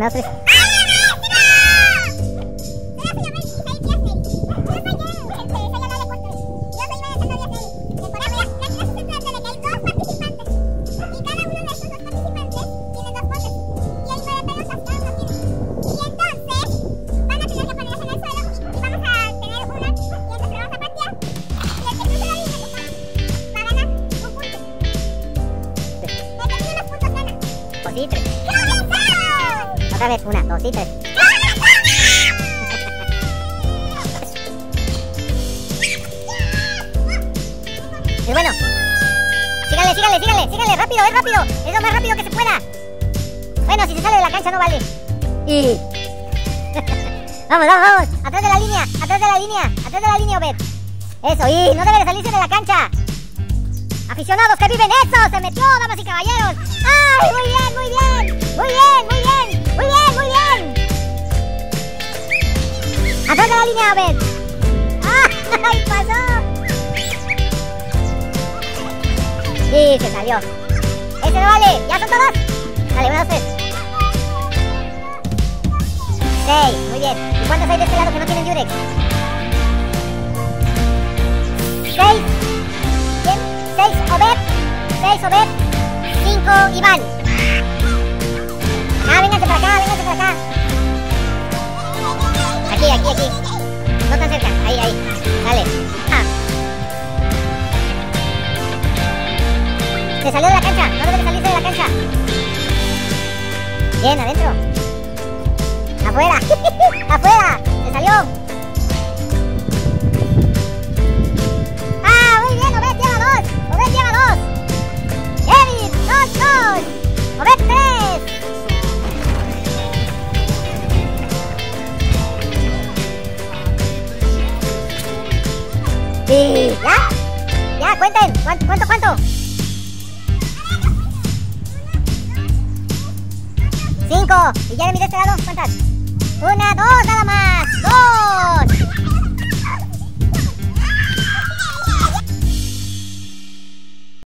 1, 2, 3. Sí, 3. Otra vez, 1, 2 y 3. Es bueno. Síganle, rápido, es rápido. Es lo más rápido que se pueda. Bueno, si se sale de la cancha no vale. Y... vamos. Atrás de la línea, Obed. Eso, y no debe de salirse de la cancha. Aficionados que viven eso, se metió, damas y caballeros. ¡Ay, muy bien! Atrás de la línea, Obed. ¡Ay, pasó! Y se salió. ¡Ese no vale! ¿Ya son todas? Dale, 1, 2, 3. 6, muy bien. ¿Y cuántos hay de este lado que no tienen Durex? 6. Bien, 6 Obed. 5 Iván. Vénganse para acá. Aquí. No tan cerca. Ahí. Dale. Se salió de la cancha. No debe de salirse de la cancha. Bien, adentro. Afuera. Se salió. Muy bien. Obed lleva 2. Kevin, 2. Obed 3. ¿Y ya? Cuenten. ¿Cuánto? 5. ¿Y Jeremy de este lado? ¿Cuántas? 1, 2, nada más. 2.